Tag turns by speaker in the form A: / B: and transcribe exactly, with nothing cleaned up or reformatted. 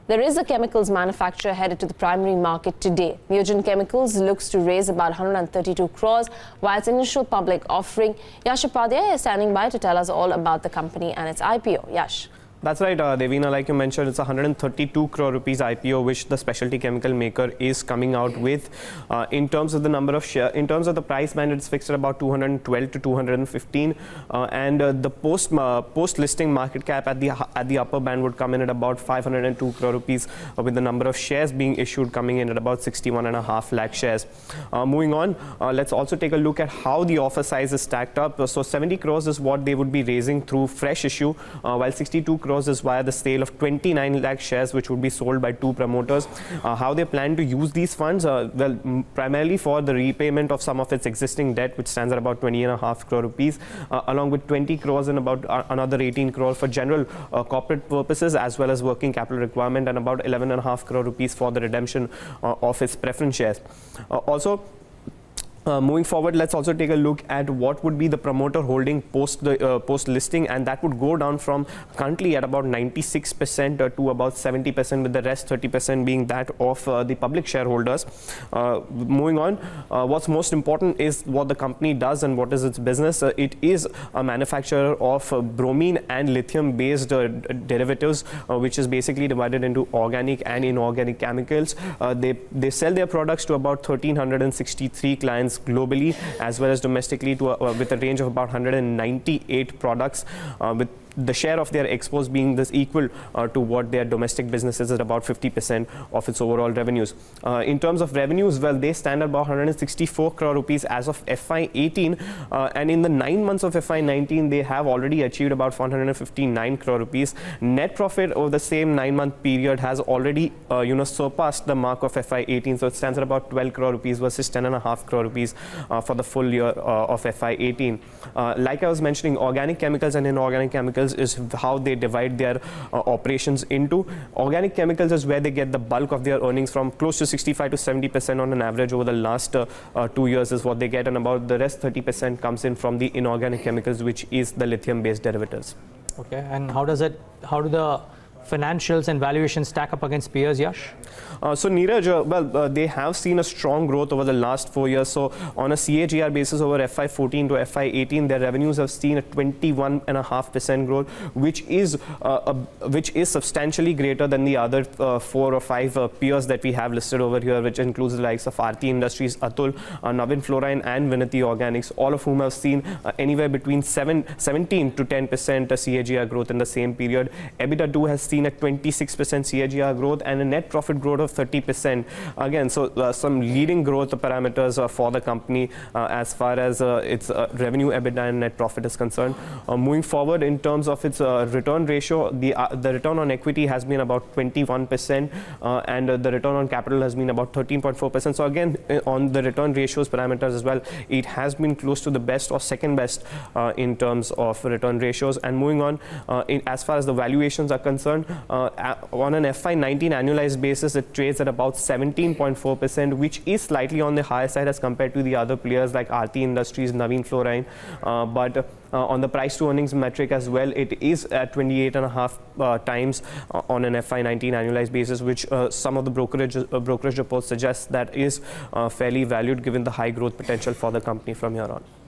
A: There is a chemicals manufacturer headed to the primary market today. Neogen Chemicals looks to raise about one hundred thirty-two crores via its initial public offering. Yash Upadhyay is standing by to tell us all about the company and its I P O. Yash.
B: That's right, uh, Devina, like you mentioned, it's a one hundred thirty-two crore rupees I P O which the specialty chemical maker is coming out with. Uh, in terms of the number of share, in terms of the price band, it's fixed at about two hundred twelve to two hundred fifteen, uh, and uh, the post uh, post listing market cap at the at the upper band would come in at about five hundred two crore rupees, uh, with the number of shares being issued coming in at about sixty-one and a half lakh shares. Uh, moving on, uh, let's also take a look at how the offer size is stacked up. Uh, so seventy crores is what they would be raising through fresh issue, uh, while sixty-two crores is via the sale of twenty-nine lakh shares which would be sold by two promoters. Uh, how they plan to use these funds? Uh, well, primarily for the repayment of some of its existing debt, which stands at about twenty and a half crore rupees, uh, along with twenty crores and about uh, another eighteen crore for general uh, corporate purposes as well as working capital requirement, and about eleven and a half crore rupees for the redemption uh, of its preference shares. Uh, also, Uh, moving forward, let's also take a look at what would be the promoter holding post the uh, post listing, and that would go down from currently at about ninety-six percent uh, to about seventy percent, with the rest thirty percent being that of uh, the public shareholders. Uh, moving on, uh, what's most important is what the company does and what is its business. Uh, it is a manufacturer of uh, bromine and lithium based uh, derivatives, uh, which is basically divided into organic and inorganic chemicals. Uh, they they sell their products to about one thousand three hundred sixty-three clients globally as well as domestically, to uh, with a range of about one hundred ninety-eight products, uh, with the share of their exports being this equal uh, to what their domestic business is at about fifty percent of its overall revenues. Uh, in terms of revenues, well, they stand at about one hundred sixty-four crore rupees as of F Y eighteen, uh, and in the nine months of F Y nineteen, they have already achieved about one hundred fifty-nine crore rupees. Net profit over the same nine-month period has already, uh, you know, surpassed the mark of F Y eighteen, so it stands at about twelve crore rupees versus ten and a half crore rupees uh, for the full year uh, of F Y eighteen. Uh, like I was mentioning, organic chemicals and inorganic chemicals is how they divide their uh, operations into. Organic chemicals is where they get the bulk of their earnings from. Close to sixty-five to seventy percent on an average over the last uh, uh, two years is what they get, and about the rest thirty percent comes in from the inorganic chemicals, which is the lithium based derivatives.
C: Okay, and how does it, how do the financials and valuations stack up against peers, Yash?
B: Uh, so Neeraj, uh, well, uh, they have seen a strong growth over the last four years. So on a C A G R basis over F Y fourteen to F Y eighteen, their revenues have seen a twenty-one and a half percent growth, which is uh, a, which is substantially greater than the other uh, four or five uh, peers that we have listed over here, which includes the likes of Aarti Industries, Atul, uh, Navin Fluorine, and Vinati Organics, all of whom have seen uh, anywhere between seven, seventeen to ten percent C A G R growth in the same period. EBITDA too has seen a twenty-six percent C A G R growth and a net profit growth of thirty percent. Again, so uh, some leading growth parameters uh, for the company uh, as far as uh, its uh, revenue, EBITDA, and net profit is concerned. Uh, moving forward, in terms of its uh, return ratio, the uh, the return on equity has been about twenty-one percent, uh, and uh, the return on capital has been about thirteen point four percent. So again, uh, on the return ratios parameters as well, it has been close to the best or second best uh, in terms of return ratios. And moving on, uh, in, as far as the valuations are concerned, uh, on an F Y nineteen annualized basis, it trades at about seventeen point four percent, which is slightly on the higher side as compared to the other players like Aarti Industries, Navin Fluorine, uh, but uh, on the price to earnings metric as well, it is at twenty-eight and a half uh, times uh, on an F Y nineteen annualized basis, which uh, some of the brokerage uh, brokerage reports suggest that is uh, fairly valued given the high growth potential for the company from here on.